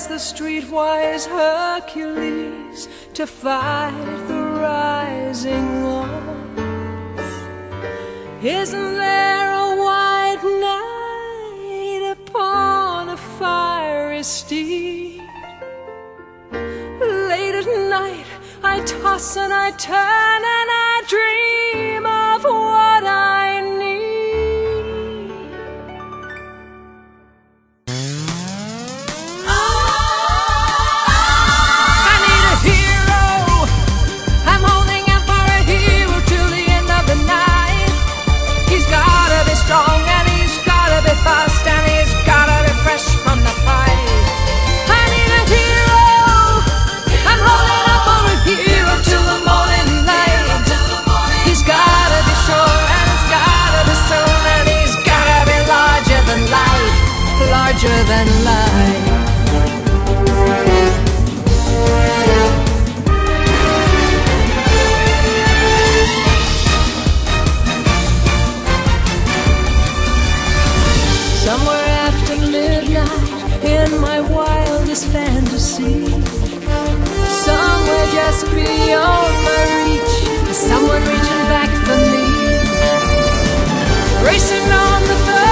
as the streetwise Hercules to fight the rising odds. Isn't there a white knight upon a fiery steed? Late at night I toss and I turn and I dream of what I need. I need a hero. I'm holding out for a hero till the end of the night. He's gotta be strong and he's gotta be fast and he's gotta be fresh from the fight. I need a hero. I'm holding out for a hero till the morning light. He's gotta be sure and he's gotta be soon and he's gotta be larger than life, larger than life. Somewhere after midnight, in my wildest fantasy, somewhere just beyond my reach, someone reaching back for me, racing on the